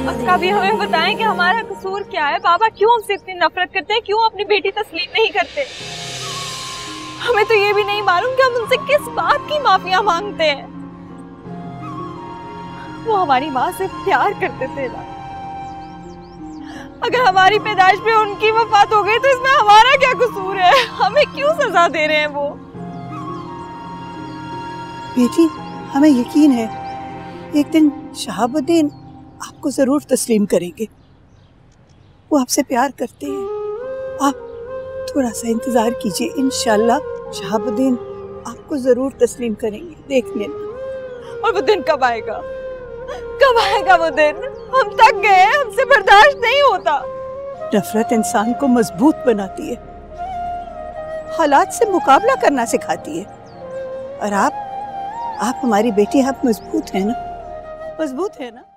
कभी हमें बताएं कि हमारा कसूर क्या है। बाबा क्यों हमसे इतनी नफरत करते हैं, क्यों अपनी बेटी तस्लीम नहीं करते। हमें तो ये भी नहीं मालूम कि हम उनसे किस बात की माफिया मांगते हैं। वो हमारी माँ से प्यार करते थे ना। अगर हमारी पैदाइश पे उनकी वफात हो गई तो इसमें हमारा क्या कसूर है? हमें क्यों सजा दे रहे हैं वो? बेटी, हमें यकीन है एक दिन शहाबुद्दीन आपको जरूर तस्लीम करेंगे। वो आपसे प्यार करते हैं। आप थोड़ा सा इंतजार कीजिए, इंशाल्लाह शहाबुद्दीन आपको जरूर तस्लीम करेंगे, देख लेना। और वो दिन कब आएगा? कब आएगा वो दिन? हम थक गए, हमसे बर्दाश्त नहीं होता। नफरत इंसान को मजबूत बनाती है, हालात से मुकाबला करना सिखाती है। और आप हमारी बेटी, आप मजबूत है ना, मजबूत है ना।